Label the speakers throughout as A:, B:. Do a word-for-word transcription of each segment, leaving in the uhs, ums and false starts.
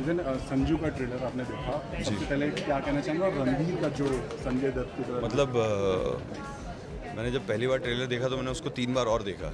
A: जिन संजू का ट्रेलर आपने देखा, सबसे पहले क्या कहना चाहेंगे और रणबीर का जो संजय दत्त की तरह
B: मतलब आ, मैंने जब पहली बार ट्रेलर देखा तो मैंने उसको तीन बार और देखा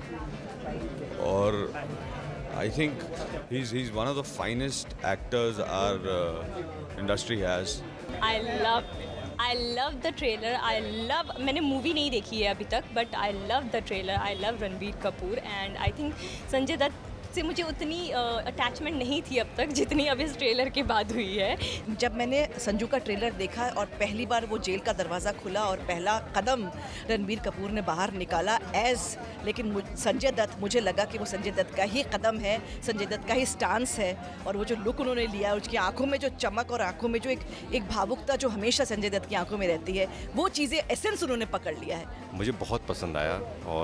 B: और I think he is he is one of the finest actors our industry has.
C: I love I love the trailer. I love मैंने मूवी नहीं देखी है अभी तक, but I love the trailer. I love Ranbir Kapoor and I think Sanjay Dutt से मुझे उतनी attachment uh, नहीं थी अब तक जितनी अब इस ट्रेलर के बाद हुई है।
D: जब मैंने संजू का ट्रेलर देखा और पहली बार वो जेल का दरवाज़ा खुला और पहला कदम रणबीर कपूर ने बाहर निकाला एज, लेकिन संजय दत्त, मुझे लगा कि वो संजय दत्त का ही कदम है, संजय दत्त का ही स्टांस है। और वो जो लुक उन्होंने लिया, उसकी आंखों में जो चमक और आंखों में जो एक एक भावुकता जो हमेशा संजय दत्त की आंखों में रहती है, वो चीज़ें एसेंस उन्होंने पकड़ लिया है।
E: मुझे बहुत पसंद आया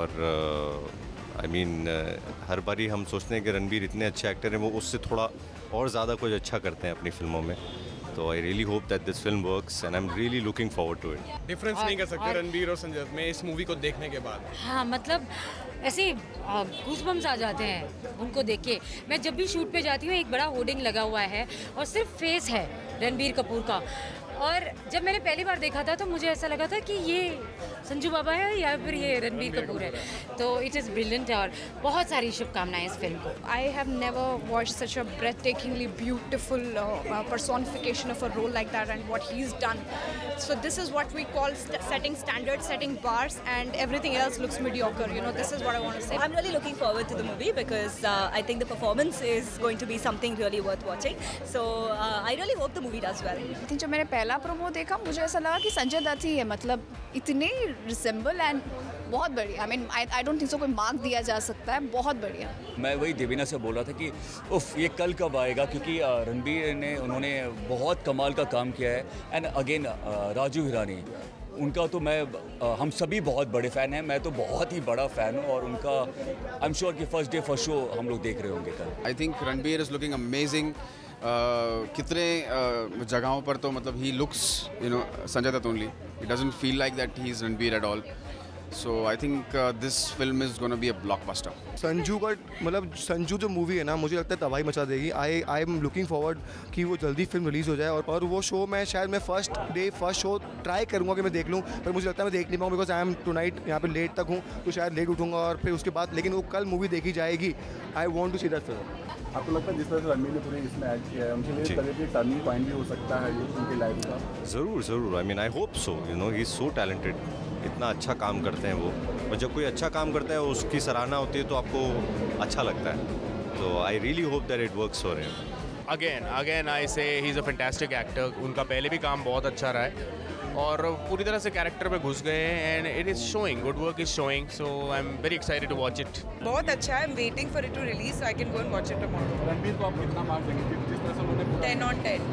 E: और आई मीन uh, हर बारी हम सोचते हैं कि रणबीर इतने अच्छे एक्टर हैं, वो उससे थोड़ा और ज़्यादा कुछ अच्छा करते हैं अपनी फिल्मों में। तो I really hope that this film works and I am really looking forward to it.
F: Difference नहीं कर सकते रणबीर और संजय दत्त में इस मूवी को देखने के बाद।
G: हाँ, मतलब ऐसे गूज़बम्स आ जाते हैं उनको देख के। मैं जब भी शूट पे जाती हूँ एक बड़ा होर्डिंग लगा हुआ है और सिर्फ फेस है रणबीर कपूर का, और जब मैंने पहली बार देखा था तो मुझे ऐसा लगा था कि ये संजू बाबा है या फिर ये रणबीर कपूर है। तो इट इज़ ब्रिलियंट और बहुत सारी शुभकामनाएं इस फिल्म को।
H: I have never watched such a breathtakingly beautiful uh, uh, personification of a role like that and what he's done. So this is what we call st setting standards, setting bars, and everything else looks mediocre. You know, this is what I want to say.
C: I'm really looking forward to the movie because uh, I think the performance is going to be something really worth watching. So uh, I really hope the movie does well.
H: I think जब मैंने पहला promo देखा मुझे ऐसा लगा कि संजय दत्त ही है, मतलब इतने रिसेंबल एंड बहुत बढ़िया। I mean I I don't think so कोई मार्क दिया जा सकता है, बहुत बढ़िया।
I: मैं वही देवीना से बोल रहा था कि उफ ये कल कब आएगा, क्योंकि रणबीर ने उन्होंने बहुत कमाल का काम किया है। एंड अगेन राजू हिरानी, उनका तो मैं हम सभी बहुत बड़े फ़ैन हैं, मैं तो बहुत ही बड़ा फ़ैन हूँ और उनका आई एम श्योर कि फर्स्ट डे फर्स्ट शो हम लोग देख रहे होंगे कल।
J: I think Ranbir is looking amazing. कितने uh, जगहों पर तो मतलब he looks you know Sanjay Dutt only, it doesn't feel like that he is Ranbir at all. So I think this film is gonna be a blockbuster.
K: Sanju का मतलब संजू जो मूवी है ना, मुझे लगता है तबाही मचा देगी। I I am looking forward कि वो जल्दी फिल्म रिलीज़ हो जाए और, और वो शो मैं शायद मैं first day first show try करूँगा कि मैं देख लूँ, पर मुझे लगता है मैं देख नहीं पाऊँ because I am tonight यहाँ पे लेट तक हूँ, तो शायद लेट उठूँगा और फिर उसके बाद, लेकिन वो कल मूवी देखी जाएगी। I want to see that film.
A: आपको लगता है जिस तरह से रणबीर ने पूरे इसमें ऐड किया है, उनके लिए तरह के टर्निंग पॉइंट भी हो सकता है ये उनकी लाइफ का?
E: ज़रूर ज़रूर, I mean I hope so. You know he is so talented, इतना अच्छा काम करते हैं वो, और जब कोई अच्छा काम करता है उसकी सराहना होती है तो आपको अच्छा लगता है। तो I really hope that it works for him.
F: Again again I say he is a fantastic actor. उनका पहले भी काम बहुत अच्छा रहा है और पूरी तरह से कैरेक्टर में घुस गए हैं and it is showing, good work is showing. So I am very excited to watch it.
D: बहुत अच्छा है, I am waiting for it to release so I can go and watch it tomorrow.
A: Ranbir को आप कितना mark देंगे जिस तरह से उन्होंने
D: ten on ten.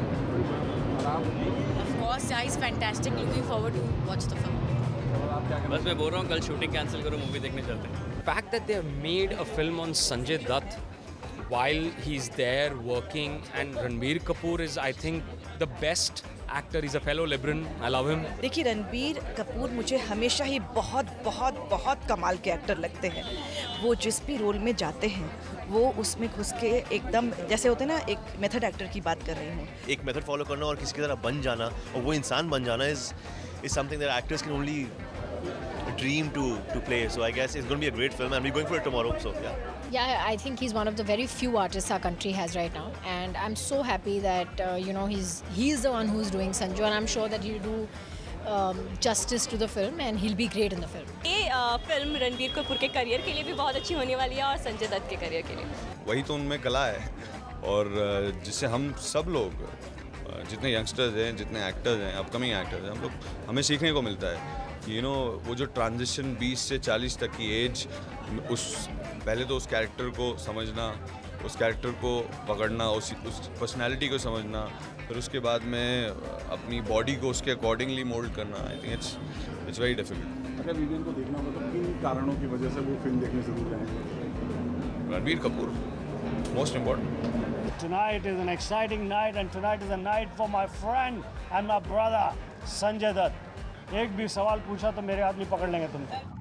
G: Of course I is fantastic, looking forward to watch the film.
L: बस मैं बोल रहा हूँ कल शूटिंग कैंसिल करो, मूवी देखने चलते हैं।
M: Fact that they have made a film on Sanjay Dutt while he's there working, and Ranbir Kapoor is I think the best actor. He's a fellow Lebanon, I love him.
D: देखिए रणबीर कपूर मुझे हमेशा ही बहुत बहुत बहुत कमाल के एक्टर लगते हैं। वो जिस भी रोल में जाते हैं वो उसमें घुस के एकदम, जैसे होते हैं ना, एक मेथड एक्टर की बात कर रही हूँ।
N: एक मेथड फॉलो करना और किसी की तरह बन जाना और वो इंसान बन जाना is is something that actors can only dream to to play. So I guess it's going to be a great film and we're going for it tomorrow. So yeah.
O: Yeah, I think he's one of the very few artists our country has right now, and I'm so happy that uh, you know he's he's the one who's doing Sanju, and I'm sure that he'll do um, justice to the film and he'll be great in the film.
C: ये फिल्म रणबीर कपूर के career के लिए भी बहुत अच्छी होने वाली है और संजय दत्त के करियर के लिए।
B: वही तो उनमें कला है और जिससे हम सब लोग, जितने यंगस्टर्स हैं, जितने एक्टर्स हैं, अपकमिंग एक्टर्स हैं, हम लोग हमें सीखने को मिलता है। यू you नो know, वो जो ट्रांजिशन बीस से चालीस तक की एज, उस पहले तो उस कैरेक्टर को समझना, उस कैरेक्टर को पकड़ना, उस उस पर्सनैलिटी को समझना, फिर उसके बाद में अपनी बॉडी को उसके अकॉर्डिंगली मोल्ड करना। I think it's it's very difficult.
A: अगर विजन को देखना होगा तो किन कारणों की वजह से वो फिल्म देखने जरूर जाएंगे?
B: Ranbir Kapoor most important.
P: Tonight is an exciting night and tonight is a night for my friend and my brother Sanjay Dutt. एक भी सवाल पूछा तो मेरे आदमी पकड़ लेंगे तुमको।